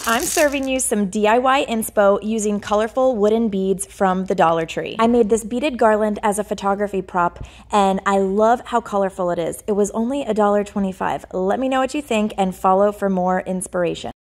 I'm serving you some DIY inspo using colorful wooden beads from the Dollar Tree. I made this beaded garland as a photography prop, and I love how colorful it is. It was only $1.25. Let me know what you think and follow for more inspiration.